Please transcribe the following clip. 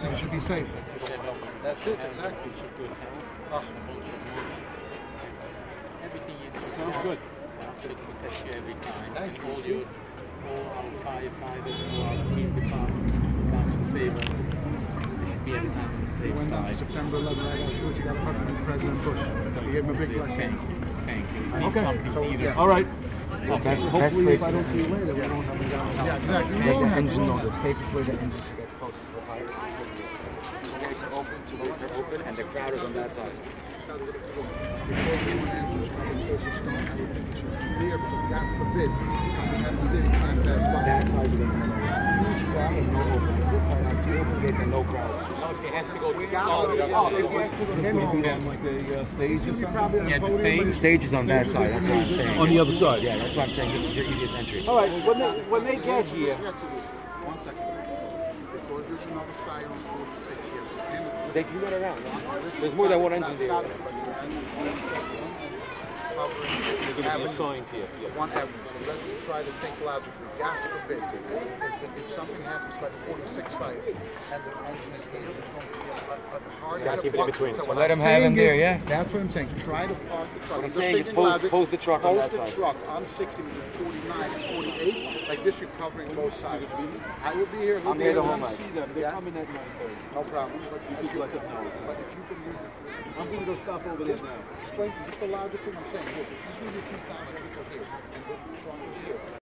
You should be safe. That's it, exactly. Everything you do. Sounds good. So we test you every time. Thank you. All our firefighters, all our police department, council savers, they should be every time on the safe You went down to side. September 11, right afterwards, you got a hug from President Bush. You gave him a big blessing. Thank you. Okay, so, yeah. All right. Hopefully, if I don't see you later, we don't have to go. Yeah, exactly. Make the engine on the safest way the engine should get close to the fire. Two gates are open, and the crowd is on that side. Before anyone enters, I would also stone everything that should be there, because God forbid, something has to do, time pass by. That side is a huge crowd and no open. This side have two open gates and no crowds. It has to go to If he has to go to him, Like the stage or something? Yeah, the The stage is on that side, that's what I'm saying. On the other side? Yeah, that's what I'm saying. This is your easiest entry. All right, when they get here, 1 second. Because there's another fire on 46 here. They can run around. There's more than one engine there. Covering they're going to be assigned here. one avenue. So let's try to think logically. God forbid, if something happens by the 46 fire and the engine is here, it's going to be a hard Gotta keep it in between. So So let them have him there, yeah? That's what I'm saying. Try to park the truck. What I'm saying is pose the truck on that Pose the side. truck on 60 with 49 and 48. Like this, you're covering both sides. I will be here. I'm here the whole I night. see them. They're Yeah. coming at 9:30. No problem. But You could let them know. But if you can use it. I'm going to go stop over there now. Explain just the logic thing I'm saying. Look, if you see the 2,000 people here, and the truck is here,